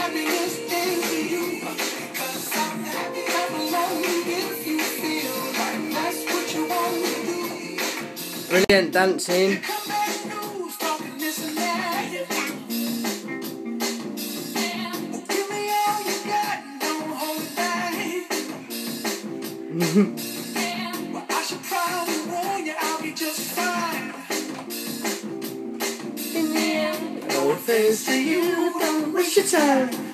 Brilliant dancing. I should probably warn you, I'll be just fine. In the end, no offense to you, don't waste your time.